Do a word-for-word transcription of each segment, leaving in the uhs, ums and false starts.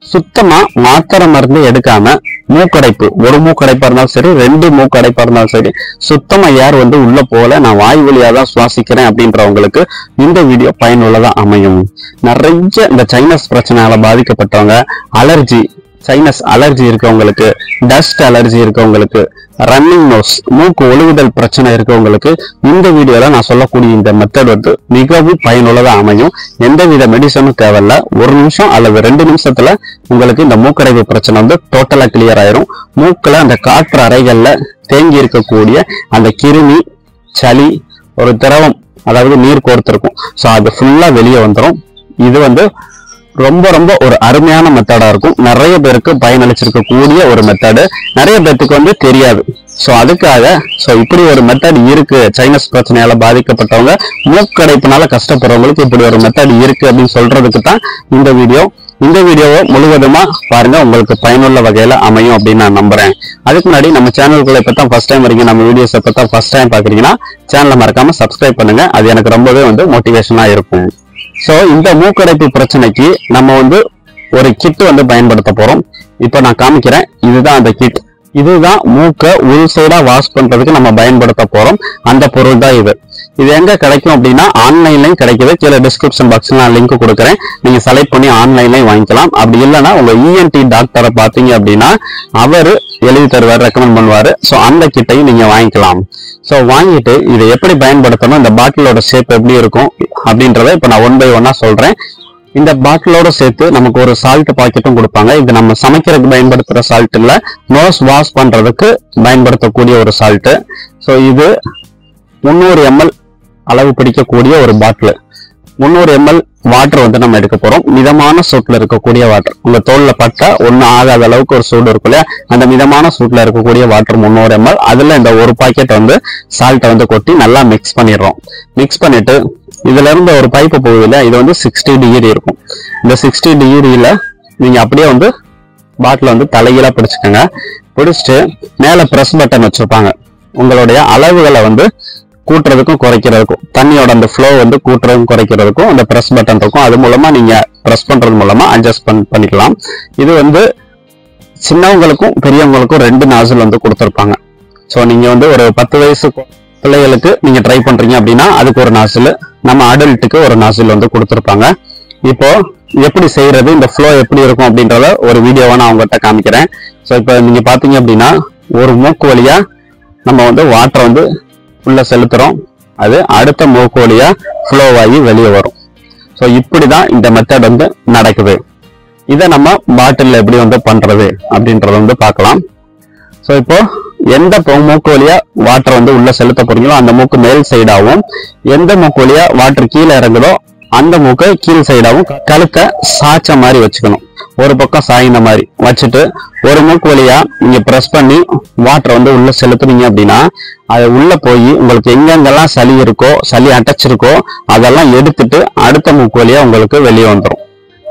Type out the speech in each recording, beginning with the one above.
சுத்தமா மாத்திரை மருந்து எடுக்காம மூக்கடைப்பு, ஒரு மூக்கடைப்பா இருந்தாலும் சரி, ரெண்டு மூக்கடைப்பா இருந்தாலும் சரி, சுத்தமா ஏர் வந்து உள்ள போல நான் வாய் வழியா தான் சுவாசிக்கிறேன் அப்படின்றவங்களுக்கு இந்த வீடியோ பயனுள்ளதா அமையும். நிறைய இந்த சைனஸ் பிரச்சனையால பாதிக்கப்பட்டவங்க, அலர்ஜி, சைனஸ் அலர்ஜி இருக்கவங்களுக்கு, டஸ்ட் அலர்ஜி இருக்கவங்களுக்கு, ரன்னிங் நோஸ், மூக்கு ஒழுகுதல் பிரச்சனை இருக்கவங்களுக்கு இந்த வீடியோல நான் சொல்லக்கூடிய இந்த மெத்தட் வந்து மிகவும் பயனுள்ளதா அமையும். எந்தவித மெடிசனும் தேவையில்ல. ஒரு நிமிஷம் அல்லது ரெண்டு நிமிஷத்துல உங்களுக்கு இந்த மூக்கடைப்பு பிரச்சனை வந்து டோட்டலா கிளியர் ஆயிரும். மூக்குல அந்த காற்று அறைகள்ல தேங்கி இருக்கக்கூடிய அந்த கிருமி, சளி, ஒரு திரவம், அதாவது நீர் கோர்த்திருக்கும், ஸோ அது ஃபுல்லா வெளியே வந்துடும். இது வந்து ரொம்ப ரொம்ப ஒரு அருமையான மெத்தடா இருக்கும். நிறைய பேருக்கு பயனளிச்சிருக்கக்கூடிய ஒரு மெத்தடு, நிறைய பேருக்கு வந்து தெரியாது. ஸோ அதுக்காக ஸோ இப்படி ஒரு மெத்தட் இருக்கு, சைனஸ் பிரச்சனையால பாதிக்கப்பட்டவங்க, மூக்கடைப்புனால கஷ்டப்படுறவங்களுக்கு இப்படி ஒரு மெத்தட் இருக்கு அப்படின்னு சொல்றதுக்கு தான் இந்த வீடியோ. இந்த வீடியோவை முழுவதுமா பாருங்க, உங்களுக்கு பயனுள்ள வகையில அமையும் அப்படின்னு நான் நம்புறேன். அதுக்கு முன்னாடி நம்ம சேனலுக்குள்ள இப்ப தான் ஃபர்ஸ்ட் டைம் வரீங்க, நம்ம வீடியோஸ் இப்ப தான் ஃபர்ஸ்ட் டைம் பாக்குறீங்கன்னா சேனலை மறக்காம சப்ஸ்கிரைப் பண்ணுங்க. அது எனக்கு ரொம்பவே வந்து மோட்டிவேஷனா இருக்கும். சோ இந்த மூக்கடைப்பு பிரச்சனைக்கு நம்ம வந்து ஒரு கிட் வந்து பயன்படுத்த போறோம். இப்ப நான் காமிக்கிறேன். இதுதான் அந்த கிட். இதுதான் மூக்க உள் சைடா வாஷ் பண்றதுக்கு நம்ம பயன்படுத்த போறோம். அந்த பொருள் தான் இது. இது எங்க கிடைக்கும் அப்படின்னா ஆன்லைன்லயும் கிடைக்குது. கீழே டிஸ்கிரிப்ஷன் பாக்ஸ்ல நான் லிங்க் கொடுக்குறேன். நீங்க செலக்ட் பண்ணி ஆன்லைன்லயும் வாங்கிக்கலாம். அப்படி இல்லைன்னா உங்க இஎன்டி டாக்டரை பாத்தீங்க அப்படின்னா அவரு எழுதி தருவார், ரெக்கமெண்ட் பண்ணுவாரு. ஸோ அந்த கிட்டையும் நீங்க வாங்கிக்கலாம். ஸோ வாங்கிட்டு இதை எப்படி பயன்படுத்தணும், இந்த பாட்டிலோட ஷேப் எப்படி இருக்கும் அப்படின்றத இப்ப நான் ஒன் பை ஒன்னா சொல்றேன். இந்த பாட்டிலோட சேர்த்து நமக்கு ஒரு சால்ட் பாக்கெட்டும் கொடுப்பாங்க. இது நம்ம சமைக்கிறதுக்கு பயன்படுத்துற சால்ட் இல்ல, நோஸ் வாஷ் பண்றதுக்கு பயன்படுத்தக்கூடிய ஒரு சால்ட். ஸோ இது முந்நூறு எம்எல் அளவு பிடிக்கக்கூடிய ஒரு பாட்டில். முந்நூறு எம்எல் வாட்டர் வந்து நம்ம எடுக்க போறோம். மிதமான சூட்ல இருக்கக்கூடிய வாட்டர், உங்க தோல்ல பட்டா ஒன்னும் ஆகாத அளவுக்கு ஒரு சூடு இருக்கும் இல்லையா, அந்த மிதமான சூட்ல இருக்கக்கூடிய வாட்டர் முந்நூறு எம்எல். அதுல இந்த ஒரு பாக்கெட் வந்து சால்ட்டை வந்து கொட்டி நல்லா மிக்ஸ் பண்ணிடுறோம். மிக்ஸ் பண்ணிட்டு இதுல இருந்து ஒரு பைப்பு போகுது இல்லையா, இது வந்து சிக்ஸ்டி டிகிரி இருக்கும். இந்த சிக்ஸ்டி டிகிரியில நீங்க அப்படியே வந்து பாட்டில வந்து தலைகீழா பிடிச்சுக்கோங்க. பிடிச்சிட்டு மேல பிரஸ் பட்டன் வச்சிருப்பாங்க. உங்களுடைய அளவுகளை வந்து கூட்டுறதுக்கும் குறைக்கிறதுக்கும், தண்ணியோட அந்த ஃப்ளோ வந்து கூட்டுறதுக்கும் குறைக்கிறதுக்கும் அந்த பிரஸ் பட்டன் இருக்கும். அது மூலமா நீங்க பிரஸ் பண்றது மூலமா அட்ஜஸ்ட் பண்ணிக்கலாம். இது வந்து சின்னவங்களுக்கும் பெரியவங்களுக்கும் ரெண்டு நாசில் வந்து கொடுத்துருப்பாங்க. ஸோ நீங்க வந்து ஒரு பத்து வயசு பிள்ளைகளுக்கு நீங்க ட்ரை பண்றீங்க அப்படின்னா அதுக்கு ஒரு நாசில், நம்ம அடல்ட்டுக்கு ஒரு நாசில் வந்து கொடுத்துருப்பாங்க. இப்போ எப்படி செய்யறது, இந்த ஃப்ளோ எப்படி இருக்கும் அப்படின்றத ஒரு வீடியோவா நான் உங்கள்கிட்ட காமிக்கிறேன். ஸோ இப்போ நீங்க பாத்தீங்க அப்படின்னா ஒரு மூக்கு வழியா நம்ம வந்து வாட்டர் வந்து உள்ள செலுத்துறோம். அது அடுத்த மூக்கு வழியா ஃப்ளோ ஆகி வெளியே வரும். ஸோ இப்படிதான் இந்த மெத்தட் வந்து நடக்குது. இதை நம்ம பாட்டில் எப்படி வந்து பண்றது அப்படின்றத வந்து பார்க்கலாம். ஸோ இப்போ எந்த மூக்கு வழியா வாட்டர் வந்து உள்ள செலுத்த போறீங்களோ அந்த மூக்கு மேல் சைடாகவும், எந்த மூக்கு வழியா வாட்டர் கீழே இறங்குதோ அந்த மூக்கை கீழ் சைடாகவும் கழுத்தை சாய்ச்ச மாதிரி வச்சுக்கணும். ஒரு பக்கம் சாய்ந்த மாதிரி வச்சுட்டு ஒரு மூக்கு வழியா நீங்க பிரஸ் பண்ணி வாட்டர் வந்து உள்ள செலுத்துனீங்க அப்படின்னா அது உள்ள போய் உங்களுக்கு எங்கெங்கெல்லாம் சளி இருக்கோ, சளி அடைச்சிருக்கோ அதெல்லாம் எடுத்துட்டு அடுத்த மூக்கு வழியா உங்களுக்கு வெளியே வந்துடும்.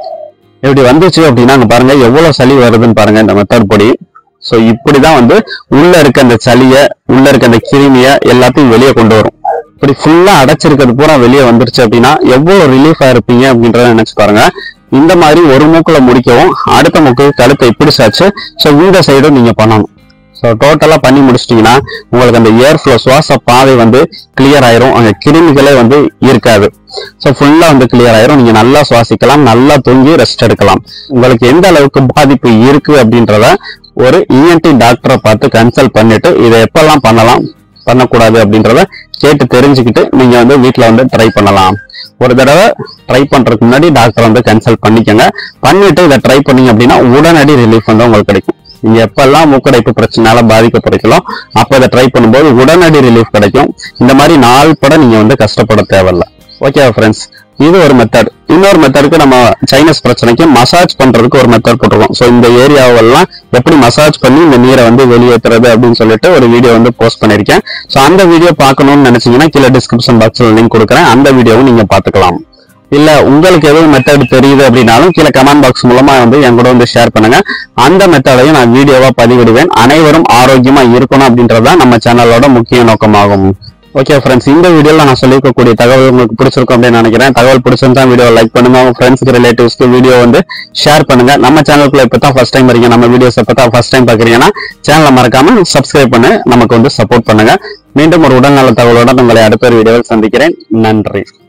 இப்படி வந்துச்சு அப்படின்னா அங்க பாருங்க எவ்வளவு சளி வருதுன்னு பாருங்க இந்த மெத்தட் படி. ஸோ இப்படிதான் வந்து உள்ள இருக்க அந்த சளிய, உள்ள இருக்க அந்த கிருமிய எல்லாத்தையும் வெளியே கொண்டு வரும். இப்படி ஃபுல்லா அடைச்சிருக்கிறது பூரா வெளியே வந்துருச்சு அப்படின்னா எவ்வளவு ரிலீஃபா இருப்பீங்க அப்படின்றத நினைச்சு பாருங்க. இந்த மாதிரி ஒரு மூக்குல முடிக்கவும் அடுத்த மூக்கு கழுத்தை இப்படி சாச்சு. ஸோ இந்த சைடும் நீங்க பண்ணணும். ஸோ டோட்டலா பண்ணி முடிச்சிட்டீங்கன்னா உங்களுக்கு அந்த ஏர் ஃப்ளோ, சுவாச பாதை வந்து கிளியர் ஆயிரும். அங்க கிருமிகளே வந்து இருக்காது. ஸோ ஃபுல்லா வந்து கிளியர் ஆயிரும். நீங்க நல்லா சுவாசிக்கலாம், நல்லா தூங்கி ரெஸ்ட் எடுக்கலாம். உங்களுக்கு எந்த அளவுக்கு பாதிப்பு இருக்கு அப்படின்றத ஒரு இஎன்டி டாக்டரை பார்த்து கன்சல்ட் பண்ணிட்டு இதை எப்பெல்லாம் பண்ணலாம், பண்ணக்கூடாது அப்படின்றத கேட்டு தெரிஞ்சுக்கிட்டு நீங்க வந்து வீட்டுல வந்து ட்ரை பண்ணலாம். ஒரு தடவை ட்ரை பண்றதுக்கு முன்னாடி டாக்டர் வந்து கன்சல்ட் பண்ணிக்கோங்க. பண்ணிட்டு இதை ட்ரை பண்ணீங்க அப்படின்னா உடனடி ரிலீஃப் வந்து உங்களுக்கு கிடைக்கும். நீங்க எப்பெல்லாம் மூக்கடைப்பு பிரச்சனையால பாதிக்கப்படுறீங்களோ அப்ப இதை ட்ரை பண்ணும்போது உடனடி ரிலீஃப் கிடைக்கும். இந்த மாதிரி நாள் பட நீங்க வந்து கஷ்டப்பட தேவையில்லை. ஓகே ஃப்ரெண்ட்ஸ், இது ஒரு மெத்தட். இன்னொரு மெத்தடுக்கு நம்ம சைனஸ் பிரச்சனைக்கு மசாஜ் பண்றதுக்கு ஒரு மெத்தட் போட்டிருக்கோம். ஸோ இந்த ஏரியாவெல்லாம் எப்படி மசாஜ் பண்ணி இந்த நீரை வந்து வெளியேற்றுறது அப்படின்னு சொல்லிட்டு ஒரு வீடியோ வந்து போஸ்ட் பண்ணிருக்கேன். ஸோ அந்த வீடியோ பார்க்கணும்னு நினைச்சீங்கன்னா கீழே டிஸ்கிரிப்ஷன் பாக்ஸ்ல லிங்க் கொடுக்குறேன். அந்த வீடியோவும் நீங்க பாத்துக்கலாம். இல்ல உங்களுக்கு எதுவும் மெத்தட் தெரியுது அப்படின்னாலும் கீழே கமெண்ட் பாக்ஸ் மூலமா வந்து என் கூட வந்து ஷேர் பண்ணுங்க. அந்த மெத்தடையும் நான் வீடியோவா பதிவிடுவேன். அனைவரும் ஆரோக்கியமா இருக்கணும் அப்படின்றதுதான் நம்ம சேனலோட முக்கிய நோக்கமாகும். ஓகே ஃப்ரெண்ட்ஸ், இந்த வீடியோல நான் சொல்லிருக்கக்கூடிய தகவல் உங்களுக்கு பிடிச்சிருக்கும் அப்படின்னு நினைக்கிறேன். தகவல் பிடிச்சிருந்தா வீடியோ லைக் பண்ணுங்க, உங்க ஃப்ரெண்ட்ஸ்க்கு ரிலேட்டிவ்ஸ்க்கு வீடியோ வந்து ஷேர் பண்ணுங்க. நம்ம சேனலுக்குள்ள இப்போ தான் ஃபர்ஸ்ட் டைம் வரீங்க, நம்ம வீடியோஸ் இப்போ தான் ஃபர்ஸ்ட் டைம் பாக்குறீங்கன்னா சேனலை மறக்காம சப்ஸ்கிரைப் பண்ணி நமக்கு வந்து சப்போர்ட் பண்ணுங்க. மீண்டும் ஒரு உடல்நல தகவலோட உங்களை அடுத்த ஒரு வீடியோவில் சந்திக்கிறேன். நன்றி.